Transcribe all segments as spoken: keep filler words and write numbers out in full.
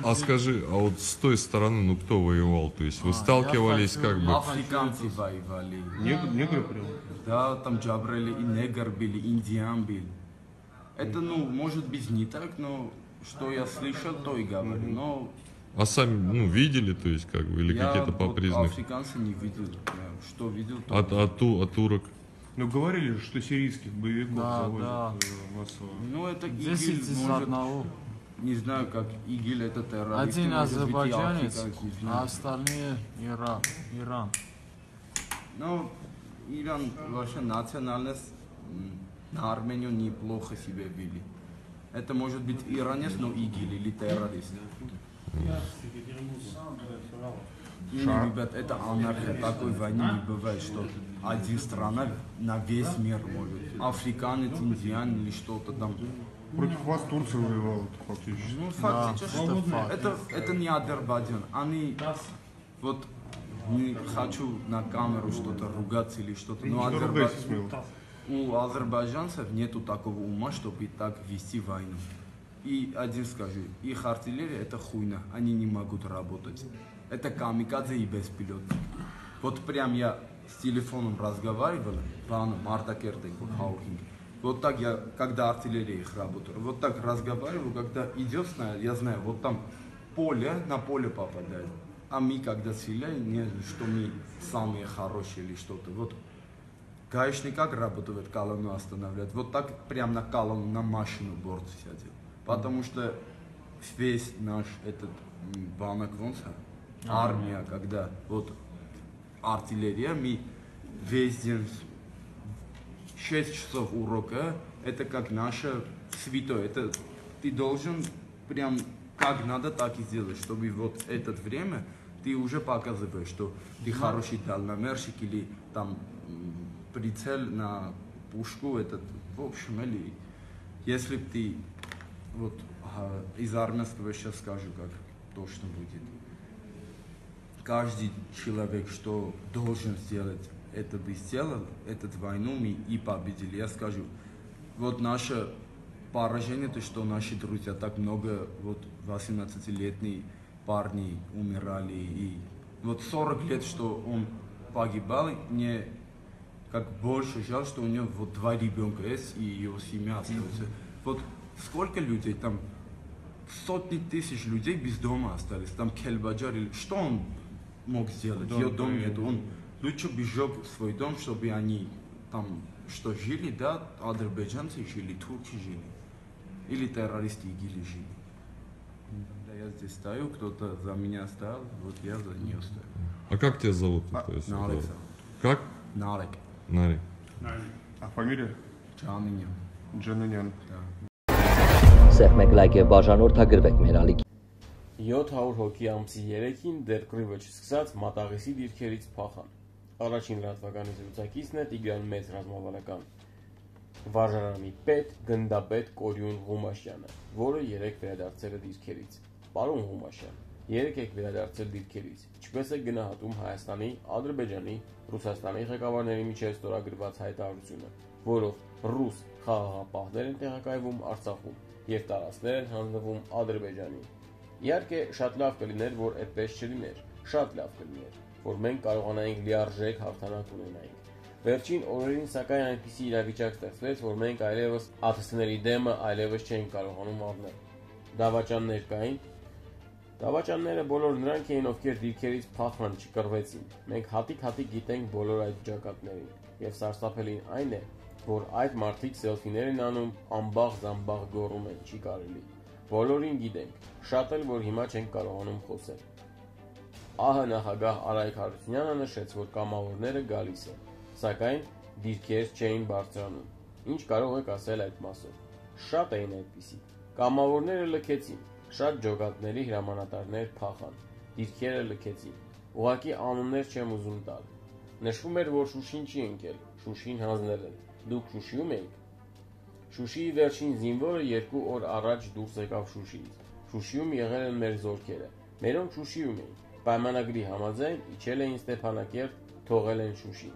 а скажи, а вот с той стороны, ну кто воевал? То есть вы сталкивались как бы? Африканцы воевали. Негры прям? Да, там Джабрели и негр были, индиан был. Это, ну, может быть не так, но что я слышал, то и говорю. Но А сами, ну, видели, то есть как бы, или какие-то по вот признакам? африканца не видел. Я что видел, то От, от, ту- от турок? Ну говорили же, что сирийских боевиков Да, завозят да. э, массово. Ну, это десять ИГИЛ, из может, одного. не знаю, как ИГИЛ это террорист. Один может быть, и азербайджанец, Африка, не а знаю. остальные Иран. Иран. Ну, Иран вообще национальность м, на Армению неплохо себя вели. Это может быть иранец, но ИГИЛ или террорист. И, ребят, это анархия, такой войны не бывает, что один страна на весь мир может. Африканец, индиан или что-то там. Против вас Турция воевала фактически. Ну, фактически, это факт. это, это не Азербайджан. Они, вот, не хочу на камеру что-то ругаться или что-то, но Не Азербай- ругайся смело. у азербайджанцев нету такого ума, чтобы так вести войну. И один скажу, их артиллерия это хуйня, они не могут работать. Это камикадзе и беспилотник. Вот прям я с телефоном разговаривал, планом Мартакерден, Хаухинг. Вот так я, когда артиллерия их работает, вот так разговариваю, когда идет, я знаю, вот там поле, на поле попадает. А мы когда стреляем, не что мы самые хорошие или что-то. Вот гаишник как работает, колонну останавливает. Вот так прям на колонну, на машину борт сядет. Потому что весь наш этот банок вонца, армия, когда вот артиллерия, мы весь день шесть часов урока, это как наше святое. Это ты должен прям как надо, так и сделать, чтобы вот это время ты уже показываешь, что ты хороший дальномерщик или там прицел на пушку, этот, в общем, или если ты вот а, из армейского сейчас скажу, как точно будет. Каждый человек, что должен сделать, это бы сделал, эту войну мы и победили. Я скажу, вот наше поражение, то что наши друзья, так много, вот восемнадцатилетние парни умирали, и вот сорок лет, что он погибал, мне как больше жаль, что у него вот два ребенка есть, и его семья остается. Вот сколько людей там, сотни тысяч людей без дома остались, там Кельбаджар, что он мог сделать? Ее дом нет, он лучше бы сжег свой дом, чтобы они там что жили, да, азербайджанцы жили, турки жили, или террористы ИГИЛ жили. Когда я здесь стою, кто-то за меня стоял, вот я за нее стою. А как тебя зовут? А, То есть, Нарик. вот. Как? Нарик. Нарик. А фамилия? Джанынян. Джанынян. Սեղմեք լայք եւ բաժանորդագրվեք մեր ալիքի յոթ հարյուր հոգի ամսի երեքին դեռ կռիվը չսկսած մատաղիսի դիրքերից փախան։ Առաջին լրատվականի զրուցակիցն է Տիգրան Մեծ ռազմավարական վարժարանի պետ, գնդապետ Կորյուն Ղումաշյանը, որը երեք վերադարձել է դիրքերից։ Պարոն Ղումաշյան, երեք եք վերադարձել դիրքերից։ Ինչպես է գնահատում Հայաստանի, Ադրբեջանի, Ռուսաստանի ղեկավարների միջև ստորագրված հայտարարությունը, որով ռուս խաղաղապահներ են տեղակայվում Արցախում եւ տարածքներ են հանձնվում Ադրբեջանին։ Իհարկե, շատ լավ կլիներ, որ այդպես չլիներ, շատ լավ կլիներ, որ մենք կարողանայինք լիարժեք հաղթանակ ունենայինք։ Վերջին օրերին սակայն այնպիսի իրավիճակ ստեղծվեց, որ մենք այլևս ԱԹՍ-ների դեմը այլևս չենք կարողանում առնել։ Դավաճաններ կային։ Դավաճանները բոլոր նրանք էին, ովքեր դիրքերից փախան, չկռվեցին։ Մենք հատիկ-հատիկ գիտենք բոլոր այդ ջակատներին, եւ սարսափելին այն է, որ այդ մարդիկ սելֆիներ են անում, ամբաղ-զամբաղ գոռում են, չի կարելի։ Բոլորին գիտենք, շատ էլ որ հիմա չենք կարողանում խոսել։ ԱՀ նախագահ Արայք Հարությունյանը նշեց, որ կամավորները գալիս են, սակայն դիրքեր չէին բարձրանում։ Ինչ կարող եք ասել այդ մասով։ Շատ էին այդպիսի։ Կամավորները լքեցին, շատ ջոկատների հրամանատարներ փախան, դիրքերը լքեցին։ Ուղղակի անուններ չեմ ուզում տալ։ Նշվում էր, որ Շուշին չի ընկել, Շուշին հանձնել են։ Դուք Շուշիում եք։ Շուշիի վերջին զինվորը երկու օր առաջ դուրս եկավ Շուշիից։ Շուշիում եղել են մեր զորքերը։ Մերոնք Շուշիում էին։ Պայմանագրի համաձայն իջել էին Ստեփանակերտ, թողել են Շուշի։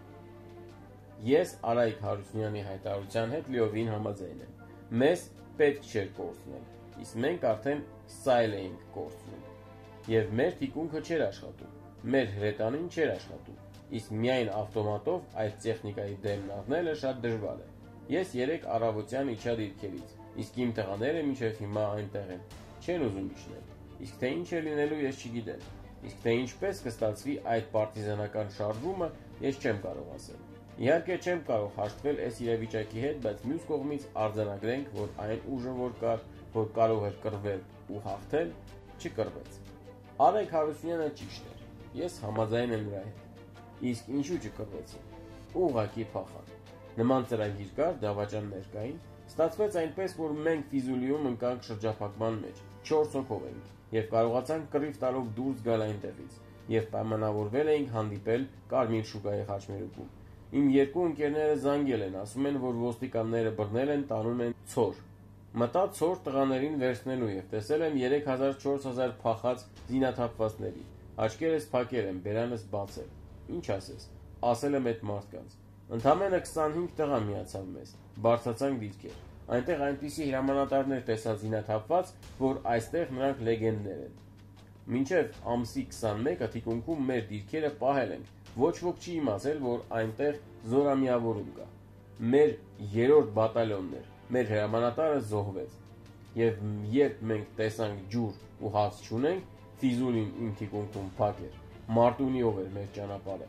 Ես Արայք Հարությունյանի հայտարարության հետ լիովին համաձայն եմ։ Մեզ պետք չէր կորցնել։ իսկ մենք արդեն սայլ էինք կորցնում։ Եվ մեր թիկունքը չէր աշխատում, մեր հրետանին չէր աշխատում, իսկ միայն ավտոմատով այդ տեխնիկայի դեմն առնելը շատ դժվար է։ Ես երեք առավոտյան իջա դիրքերից, իսկ իմ տղաները մինչև հիմա այնտեղ են, չեն ուզում իջնել, իսկ թե ինչ է լինելու ես չգիտեմ, իսկ թե ինչպես կստացվի այդ պարտիզանական շարժումը ես չեմ կարող ասել։ Իհարկե չեմ կարող հաշտվել այս իրավիճակի հետ, բայց մյուս կողմից արձանագրենք, որ այն ուժը, որ կար, որ կարող էր կռվել ու հաղթել, չկռվեց։ Արեգ Հարությունյանը ճիշտ էր, ես համաձայն եմ նրա հետ, իսկ ինչու չկռվեցին, ուղղակի փախան։ Նման ծրագիր կար դավաճան ներկային, ստացվեց այնպես, որ մենք Ֆիզուլիում ընկանք շրջափակման մեջ, չորս հոգով էինք, եւ կարողացանք կռիվ տալով դուրս գալ այնտեղից, եւ պայմանավորվել էինք հանդիպել Կարմիր շուկայի խաչմերուկում։ Իմ երկու ընկերները զանգել են, ասում են, որ ոստիկանները բռնել են, տանում են ցոր։ Մտա ցոր տղաներին վերցնելու եւ տեսել եմ երեք հազար չորս հազար փախած զինաթափվածների։ Աչքերս փակել եմ, բերանս բացել։ Ինչ ասես, ասել եմ այդ մարդկանց։ Ընդամենը քսանհինգ տղա միացավ մեզ, բարձրացանք դիրքեր։ Այնտեղ այնպիսի հրամանատարներ տեսա զինաթափված, որ այստեղ նրանք լեգենդներ են։ Մինչև ամսի քսանմեկը թիկունքում մեր դիրքերը պահել ենք, ոչ ոք չի իմացել, որ այնտեղ զորամիավորում կա։ Մեր երրորդ բատալյոնն էր, մեր հրամանատարը զոհվեց։ Եվ երբ մենք տեսանք ջուր ու հաց չունենք, Ֆիզուլին իմ թիկունքում փակ էր, Մարտունիով էր մեր ճանապարհը։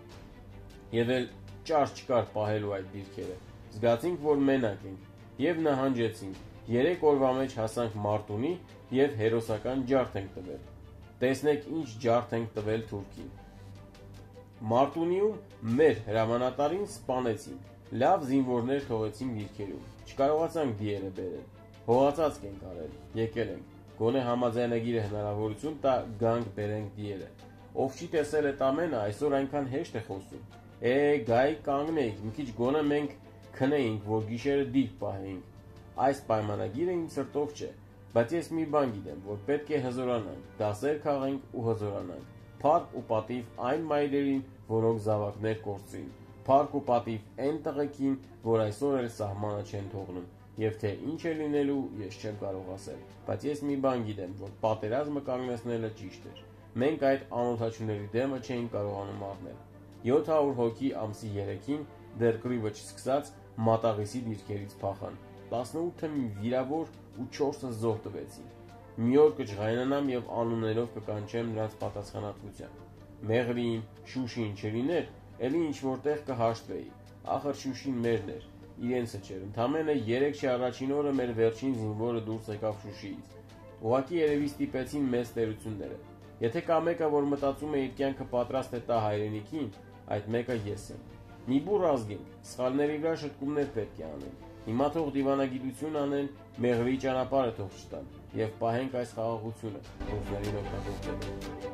Եվ էլ ճար չկար պահելու այդ դիրքերը։ Զգացինք, որ մենակ ենք եւ նահանջեցինք։ Երեք օրվա մեջ հասանք Մարտունի եւ հերոսական ջարդ ենք տվել։ Տեսնեք ինչ ջարդ ենք տվել Թուրքին։ Մարտունիում մեր հրամանատարին սպանեցին։ Լավ զինվորներ թողեցին դիրքերում։ Չկարողացանք դիերը բերել։ Հողացածք ենք արել, եկել ենք։ Գոնե համաձայնագիրը հնարավորություն տա գանք բերենք դիերը։ Ով չի տեսել այդ ամենը, այսօր այնքան հեշտ է խոսում։ Է, գայ կանգնեիք, մի քիչ գոնե մենք քնեինք, որ գիշերը դիպ պահեինք։ Այս պայմանագիրը իմ սրտով չէ, բայց ես մի բան գիտեմ, որ պետք է հզորանանք, դասեր քաղենք ու հզորանանք։ Փառք ու պատիվ այն մայրերին, որոնք զավակներ կորցրին։ Փառք ու պատիվ այն տղեկին, որ այսօր էլ սահմանը չեն թողնում։ Եվ թե ինչ է լինելու, ես չեմ կարող ասել, բայց ես մի բան գիտեմ, որ պատերազմը կանգնեցնելը ճիշտ էր։ Մենք այդ անօթաչուների դեմը չէինք կարողանում առնել։ յոթ հարյուր հոգի ամսի երեքին դեռ կռիվը չսկսած մատաղիսի դիրքերից փախան։ տասնութը վիրավոր ու չորսը զոհ տվեցին։ Մի օր կջղայնանամ եւ անուններով կկանչեմ նրանց պատասխանատվության։ Մեղրին, Շուշին չլիներ, ելի ինչ որտեղ կհաշտվեի։ Ախր Շուշին մերն էր, իրենցը չէր։ Ընդամենը երեք շի առաջին օրը մեր վերջին զինվորը դուրս եկավ Շուշիից։ Ուղղակի երևի ստիպեցին մեծ տերությունները։ Եթե կա մեկը, որ մտածում է իր կյանքը պատրաստ է տա հայրենիքին, այդ մեկը ես եմ։ Մի բուռ ազգենք, սխալների վրա շտկումներ պետք է անեն։ Հիմա թող դիվանագիտություն անեն, մեղրի ճանապարհը թող չտան եւ պահենք այս խաղաղությունը, ռուսներին օգտագործելով։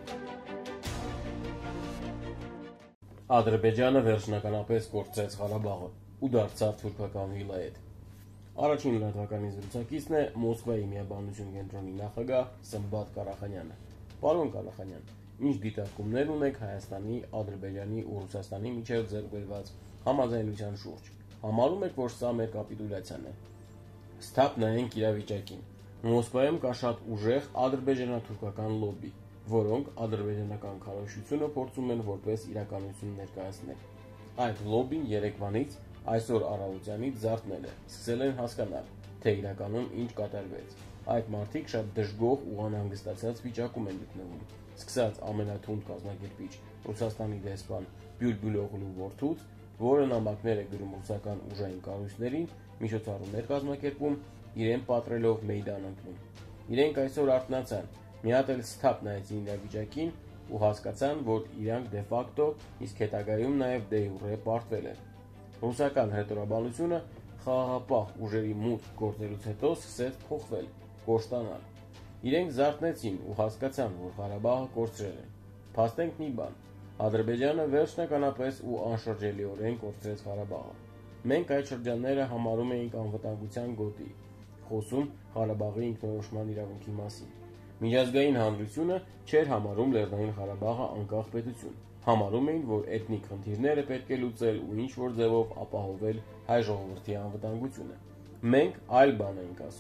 Ադրբեջանը վերջնականապես կորցրեց Ղարաբաղը ու դարձավ թուրքական վիլայետ։ Առաջին լրատվականի զրուցակիցն է Մոսկվայի միաբանություն կենտրոնի նախագահ Սմբատ Կարախանյանը։ Պարոն Կարախանյան, ինչ դիտարկումներ ունեք Հայաստանի, Ադրբեջանի ու Ռուսաստանի միջև ձեռք բերված համաձայնության շուրջ։ Համարում եք, որ սա մեր կապիտուլյացիան է։ Ստապ նայենք իրավիճակին։ Մոսկվայում կա շատ ուժեղ ադրբեջանա-թուրքական լոբբի, որոնք ադրբեջանական քարոզությունը փորձում են որպես իրականություն ներկայացնել։ Այդ լոբբին երեկվանից այսօր առավոտյանից զարթնել է, սկսել են հասկանալ, թե իրականում ինչ կատարվեց։ Այդ մարդիկ շատ դժգոհ ու անհանգստացած վիճակում են գտնվում։ Սկսած ամենաթունդ կազմակերպիչ Ռուսաստանի դեսպան Բյուլբյուլօղլու որդուց, որը նամակներ է գրում ռուսական ուժային կառույցներին, միջոցառումներ կազմակերպում, իրեն պատրելով մեյդան ընկնում։ Իրենք այսօր արթնացան, մի հատ էլ ստապ նայեցին իրավիճակին ու հասկացան, որ իրանք դե ֆակտո, իսկ հետագայում նաև դե յուրե պարտվել են։ Ռուսական հրետորաբանությունը խաղաղապահ ուժերի մուտք գործելուց հետո սկսեց փոխվել, կոշտանալ։ Իրենք զարթնեցին ու հասկացան, որ Ղարաբաղը կորցրել են։ Փաստենք մի բան. Ադրբեջանը վերջնականապես ու անշրջելիորեն կորցրեց Ղարաբաղը։ Մենք այդ շրջանները համարում էինք անվտանգության գոտի, խոսում Ղարաբաղի ինքնորոշման իրավունքի մասին։ Միջազգային հանրությունը չէր համարում Լեռնային Ղարաբաղը անկախ պետություն։ Համարում էին, որ էթնիկ խնդիրները պետք է լուծել ու ինչ որ ձևով ապահովել հայ ժողովրդի անվտանգությունը։ Մենք այլ բան էինք ասում։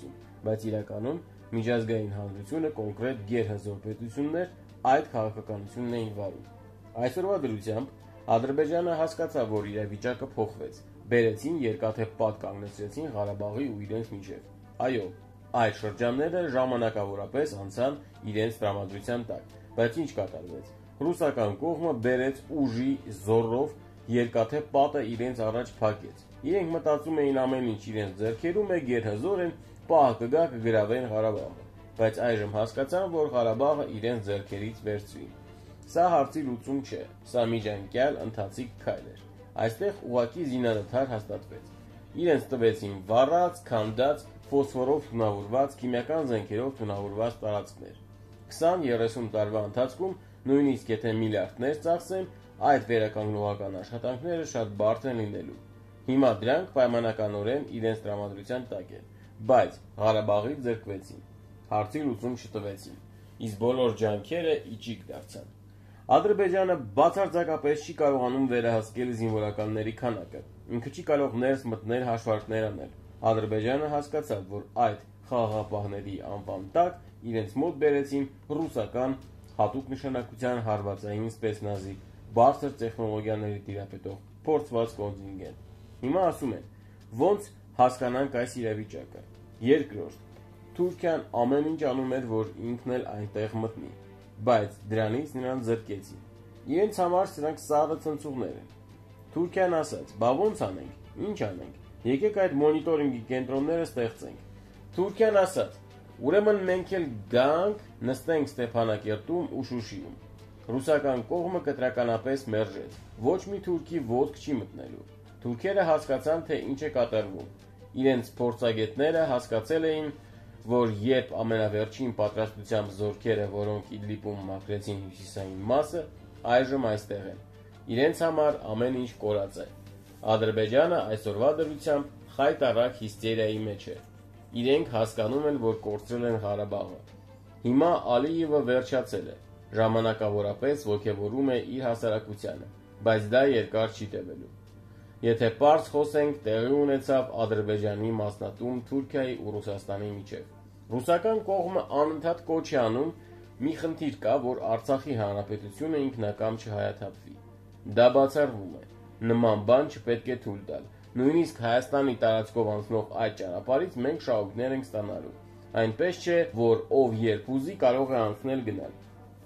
բայց իրականում միջազգային հանրությունը կոնկրետ գերհզոր պետություններ այդ քաղաքականությունն էին վարում։ Այսօրվա դրությամբ Ադրբեջանը հասկացավ, որ իրավիճակը փոխվեց, բերեցին երկաթե պատ կանգնեցրեցին Ղարաբաղի ու իրենց միջև։ Այո, այդ շրջանները ժամանակավորապես անցան իրենց տրամադրության տակ, բայց ինչ կատարվեց։ Ռուսական կողմը բերեց ուժի զորով երկաթե պատը իրենց առաջ փակեց։ Իրենք մտածում էին ամեն ինչ իրենց ձեռքերում է, գերհզոր են, պահ կգա կգրավեն Ղարաբաղը, բայց այժմ հասկացան, որ Ղարաբաղը իրենց ձեռքերից վերցվի։ Սա հարցի լուծում չէ, սա միջանկյալ ընթացիկ քայլ էր։ Այստեղ ուղղակի զինադադար հաստատվեց։ Իրենց տվեցին վառած, քանդած, ֆոսֆորով թունավորված, քիմիական զենքերով թունավորված տարածքներ։ քսան-երեսուն տարվա ընթացքում նույնիսկ եթե միլիարդներ ծախսեն, այդ վերականգնողական աշխատանքները շատ բարդ են լինելու։ Հիմա դրանք պայմանականորեն իրենց տրամադրության տակ են, բայց Ղարաբաղից զրկվեցին, հարցի լուծում չտվեցին, իսկ բոլոր ջանքերը իճիկ դարձան։ Ադրբեջանը բացարձակապես չի կարողանում վերահսկել զինվորականների քանակը, ինքը չի կարող ներս մտնել հաշվարկներ անել։ Ադրբեջանը հասկացավ, որ այդ խաղաղապահների անվան տակ իրենց մոտ բերեցին ռուսական հատուկ նշանակության հարվածային սպեցնազի, բարձր տեխնոլոգիաների տիրապետող փորձված կոնտինգենտ։ Հիմա ասում են, ոնց հասկանանք այս իրավիճակը։ Երկրորդ, Թուրքիան ամեն ինչ անում էր, որ ինքն էլ այնտեղ մտնի, բայց դրանից նրան զրկեցին։ Իրենց համար սրանք սառը ցնցուղներ են։ Թուրքիան ասաց, բա ոնց անենք, ինչ անենք, եկեք այդ մոնիտորինգի կենտրոնները ստեղծենք։ Թուրքիան ասաց, ուրեմն մենք էլ գանք, նստենք Ստեփանակերտում ու Շուշիում։ Ռուսական կողմը կտրականապես մերժեց, ոչ մի թուրքի ոտք չի մտնելու։ Թուրքերը հասկացան, թե ինչ է կատարվում։ Իրենց փորձագետները հասկացել էին, որ երբ ամենավերջին պատրաստությամբ զորքերը, որոնք Իդլիպում մաքրեցին հյուսիսային մասը, այժմ այստեղ են։ Իրենց համար ամեն ինչ կորած է։ Ադրբեջանը այսօրվա դրությամբ խայտառակ հիստերիայի մեջ է։ Իրենք հասկանում են, որ կորցրել են Ղարաբաղը։ Հիմա Ալիևը վերջացել է, ժամանակավորապես ոգևորում է իր հասարակությանը, բայց դա երկար չի տևելու։ Եթե պարզ խոսենք, տեղի ունեցավ Ադրբեջանի մասնատում Թուրքիայի ու Ռուսաստանի միջև։ Ռուսական կողմը անընդհատ կոչ է անում, մի խնդիր կա, որ Արցախի հանրապետությունը ինքնակամ չհայաթափվի։ Դա բացառվում է։ Նման բան չպետք է թույլ տալ։ Նույնիսկ Հայաստանի տարածքով անցնող այդ ճանապարհից մենք շահույթներ ենք ստանալու։ Այնպես չէ, որ ով երբ ուզի կարող է անցնել գնալ։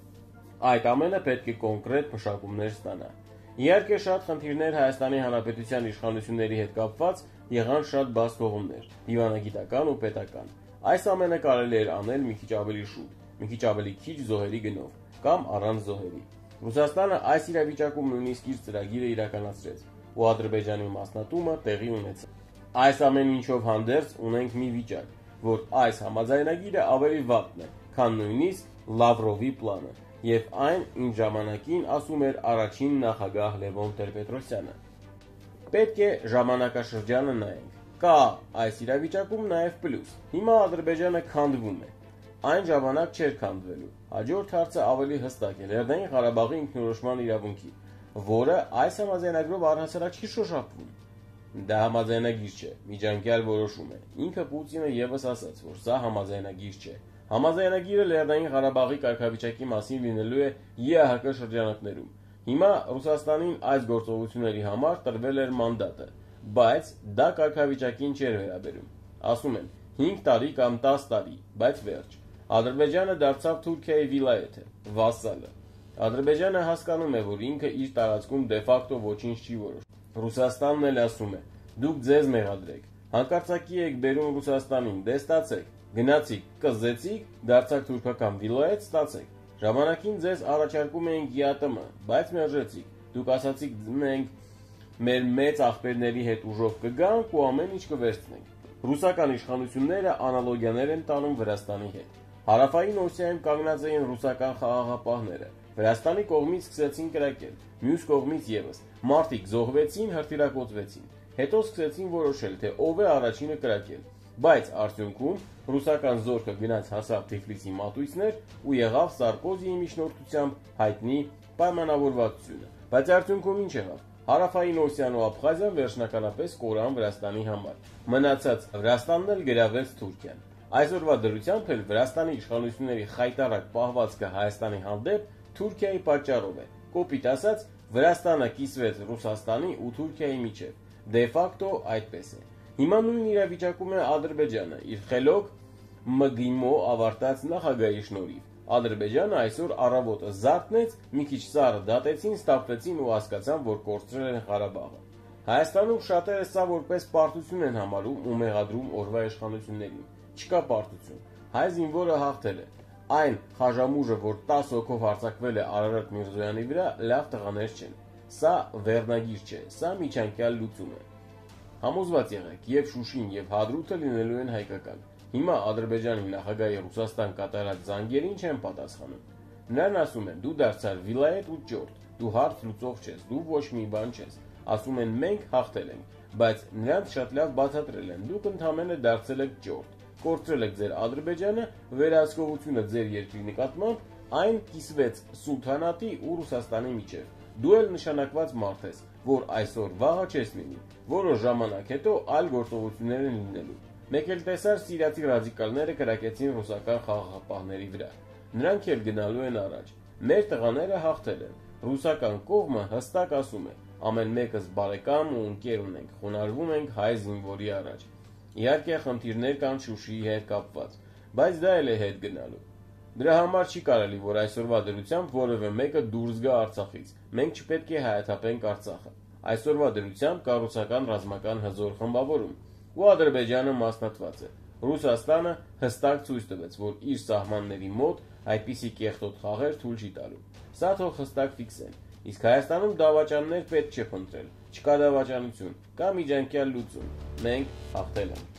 Այդ ամենը պետք է կոնկրետ մշակումներ ստանա։ Իհարկե շատ խնդիրներ Հայաստանի Հանրապետության իշխանությունների հետ կապված եղան շատ բաց թողումներ, դիվանագիտական ու պետական։ Այս ամենը կարելի էր անել մի քիչ ավելի շուտ, մի քիչ ավելի քիչ զոհերի գնով կամ առանց զոհերի։ Ռուսաստանը այս իրավիճակում նույնիսկ իր ծրագիրը իրականացրեց, ու Ադրբեջանի մասնատումը տեղի ունեցավ։ Այս ամեն ինչով հանդերձ ունենք մի վիճակ, որ այս համաձայնագիրը ավելի վատն է, քան նույնիսկ Լավրովի պլանը, եւ այն ինչ ժամանակին ասում էր առաջին նախագահ Լևոն Տեր-Պետրոսյանը։ Պետք է ժամանակաշրջանը նայենք։ Կա այս իրավիճակում նաեւ պլյուս։ Հիմա Ադրբեջանը քանդվում է։ Այն ժամանակ չէր քանդվելու։ Հաջորդ հարցը ավելի հստակ է՝ Լեռնային Ղարաբաղի ինքնորոշման իրավունքի, որը այս համաձայնագրով առհասարակ չի շոշափվում։ Դա համաձայնագիր չէ, միջանկյալ որոշում է։ Ինքը Պուտինը եւս ասաց, որ սա համաձայնագիր չէ։ Համաձայնագիրը Լեռնային Ղարաբաղի կարգավիճակի մասին լինելու է ԵԱՀԿ շրջանակներում։ Հիմա Ռուսաստանին այս գործողությունների համար տրվել էր մանդատը, բայց դա կարգավիճակին չէր վերաբերում։ Ասում են հինգ տարի կամ տասը տարի, բայց վերջ։ Ադրբեջանը դարձավ Թուրքիայի վիլայեթը, վասալը։ Ադրբեջանը հասկանում է, որ ինքը իր տարածքում դե-ֆակտո ոչինչ չի որոշում։ Ռուսաստանն էլ ասում է. դուք ձեզ մեղադրեք, հանկարծակի եք բերում Ռուսաստանին, դե ստացեք, գնացիք, կզեցիք, դարձաք թուրքական վիլայեթ, ստացեք։ Ժամանակին ձեզ առաջարկում էինք ԵԱՏՄ, բայց մերժեցիք։ Դուք ասացիք մենք մեր մեծ աղբերների հետ ուժով կգանք ու ամեն ինչ կվերցնենք։ Ռուսական իշխանությունները անալոգիաներ են տանում Վրաստանի հետ։ Հարավային Օսիայում կանգնած էին ռուսական խաղաղապահները։ Վրաստանի կողմից սկսեցին կրակել, մյուս կողմից եւս։ Մարտիկ զոհվեցին, հրթիռակոծվեցին։ Հետո սկսեցին որոշել, թե ով է առաջինը կրակել։ Բայց արդյունքում ռուսական զորքը գնաց հասավ Թիֆլիսի մատույցներ ու եղավ Սարկոզիի միջնորդությամբ հայտնի պայմանավորվածությունը։ Բայց արդյունքում ինչ եղավ։ Հարավային Օսիան ու Աբխազիան վերջնականապես կորան Վրաստանի համար։ Մնացած Վրաստանն էլ գրավեց Թուրքիան։ Այսօրվա դրությամբ էլ Վրաստանի իշխանությունների խայտառակ պահվածքը Հայաստանի հանդեպ Թուրքիայի պատճառով է։ Կոպիտ ասած, Վրաստանը կիսվեց Ռուսաստանի ու Թուրքիայի միջև։ Դե ֆակտո այդպես է։ Հիմա նույն իրավիճակում է Ադրբեջանը, իր խելոք ՄԳԻՄՈ ավարտած նախագահի շնորհիվ։ Ադրբեջանը այսօր առավոտը զարթնեց, մի քիչ սառը դատեցին, ստապվեցին ու հասկացան, որ կորցրել են Ղարաբաղը։ Հայաստանում շատերը սա որպես պարտություն են համարում ու մեղադրում օրվա իշխանություններին։ Չկա պարտություն։ Հայ զինվորը հաղթել է։ Այն խաժամուժը, որ տասը հոգով հարձակվել է Արարատ Միրզոյանի վրա, լավ տղաներ չեն։ Սա վերնագիր չէ, սա միջանկյալ լուծում է։ Համոզված եղեք, եւ Շուշին եւ Հադրութը լինելու են հայկական։ Հիմա Ադրբեջանի նախագահի Ռուսաստան կատարած զանգերին չեն պատասխանում։ Նրան ասում են՝ դու դարձար վիլայետ ու ճորտ, դու հարց լուծող չես, դու ոչ մի բան չես։ Ասում են մենք հաղթել ենք, բայց նրանց շատ լավ բացատրել են՝ դուք ընդհանրապես դարձել եք ճորտ, կորցրել եք ձեր Ադրբեջանը, վերահսկողությունը ձեր երկրի նկատմամբ, այն կիսվեց սուլթանատի ու Ռուսաստանի միջև։ Դու էլ նշանակված մարդ ես, որ այսօր վաղը չես լինի, որոշ ժամանակ հետո այլ գործողություններ են լինելու։ Մեկ էլ տեսար սիրիացի ռադիկալները կրակեցին ռուսական խաղաղապահների վրա։ Նրանք էլ գնալու են առաջ։ Մեր տղաները հաղթել են։ Ռուսական կողմը հստակ ասում է. ամեն մեկս բարեկամ ու ընկեր ունենք, խոնարհվում ենք հայ զինվորի առաջ։ Իհարկե խնդիրներ կան Շուշիի հետ կապված, բայց դա էլ է հետ գնալու։ Դրա համար չի կարելի, որ այսօրվա դրությամբ որևէ մեկը դուրս գա Արցախից։ Մենք չպետք է հայաթափենք Արցախը։ Այսօրվա դրությամբ կառուցական ռազմական հզոր խմբավորում ու Ադրբեջանը մասնատված է։ Ռուսաստանը հստակ ցույց տվեց, որ իր սահմանների մոտ այդպիսի կեղտոտ խաղեր թույլ չի տալու։ Սա թող հստակ ֆիքսեն։ Իսկ Հայաստանում դավաճաններ պետք չէ փնտրել։ Չկա դավաճանություն, կա միջանկյալ լուծում։ Մենք հաղթել ենք։